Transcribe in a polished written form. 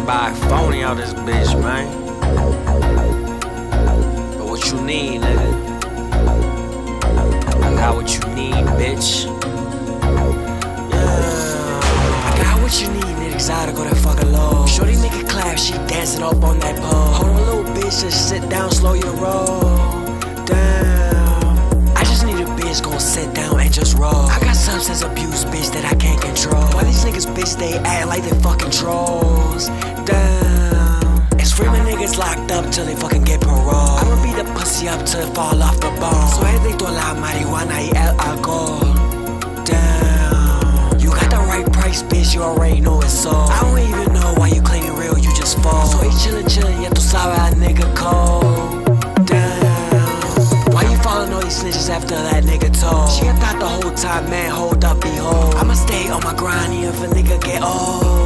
by phony out this bitch, man. But what you need, nigga? I got what you need, bitch. Yeah. I got what you need, nigga. Exotic or that fucking low. Shorty make it clap, she dancing up on that pole. Hold on, little bitch, just sit down, slow your roll. Damn. I just need a bitch gon' sit down and just roll. I got substance abuse, bitch, that I can't control. Why these niggas, bitch, they act like they fucking trolls. Damn. And screaming niggas locked up till they fucking get parole. I'ma beat the pussy up till it fall off the bone. Suerte la marihuana y el alcohol. Damn. You got the right price, bitch, you already know it's so. I don't even know why you claiming real, you just fall. So he chillin', ya tu sabes a nigga cold. Damn. Why you following all these snitches after that nigga told? She had thought the whole time, man, hold up, behold. I'ma stay on my grind even if a nigga get old.